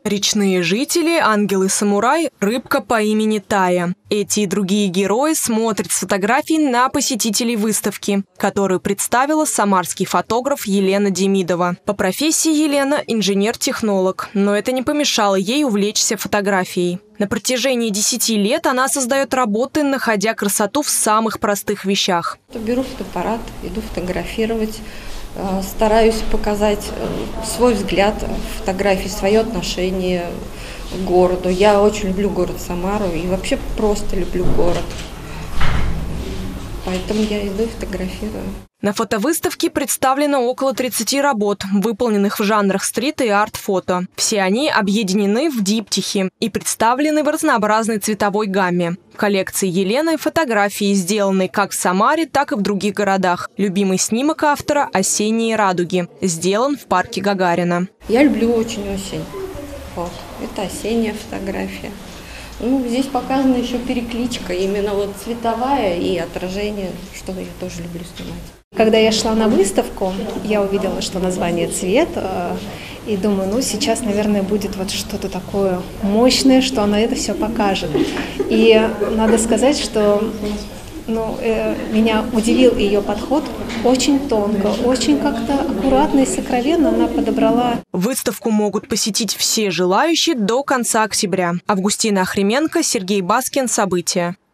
Речные жители, ангелы-самурай, рыбка по имени Тая. Эти и другие герои смотрят с фотографий на посетителей выставки, которую представила самарский фотограф Елена Демидова. По профессии Елена – инженер-технолог, но это не помешало ей увлечься фотографией. На протяжении 10 лет она создает работы, находя красоту в самых простых вещах. Беру фотоаппарат, иду фотографировать. Стараюсь показать свой взгляд в фотографии, свое отношение к городу. Я очень люблю город Самару и вообще просто люблю город. Поэтому я иду и фотографирую. На фотовыставке представлено около 30 работ, выполненных в жанрах стрит и арт-фото. Все они объединены в диптихи и представлены в разнообразной цветовой гамме. В коллекции Елены фотографии, сделанные как в Самаре, так и в других городах. Любимый снимок автора – «Осенние радуги», сделан в парке Гагарина. Я люблю очень осень. Вот. Это осенняя фотография. Здесь показана еще перекличка, именно вот цветовая и отражение, что я тоже люблю снимать. Когда я шла на выставку, я увидела, что название «Цвет», и думаю, сейчас, наверное, будет вот что-то такое мощное, что она это все покажет. И надо сказать, что меня удивил ее подход. Очень тонко, очень как-то аккуратно и сокровенно она подобрала. Выставку могут посетить все желающие до конца октября. Августина Охрименко, Сергей Баскин. События.